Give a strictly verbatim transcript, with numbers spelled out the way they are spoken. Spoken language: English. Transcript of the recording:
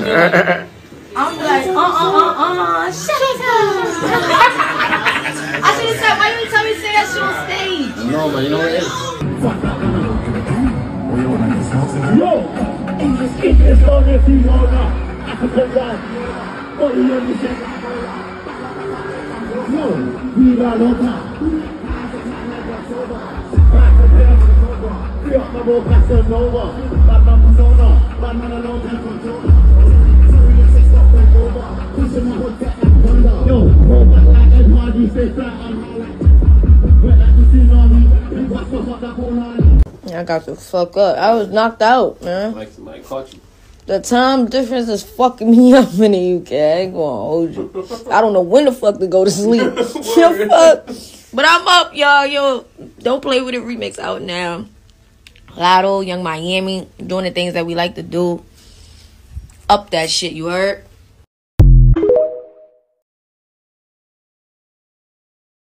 I'm like, uh, uh, uh, uh, shut up. I should have said, why you tell me to say that shit on stage? No, man, you know what it is? Yo, English kid is on the team owner. African guy. What do you understand? Yo, we got no time. Free up my road, pass it over. Bad man persona. Bad man alone, take control. Yo, hold back like Ed Hardy, stay flat on wet like the tsunami. You got stuff up that whole line. I got the fuck up. I was knocked out, man. Like somebody caught you. The time difference is fucking me up in the U K. I ain't gonna hold you. I don't know when the fuck to go to sleep. Yo, fuck. But I'm up, y'all. Yo, Don't Play With It remix out now. Lotto, Young Miami, doing the things that we like to do. Up that shit, you heard?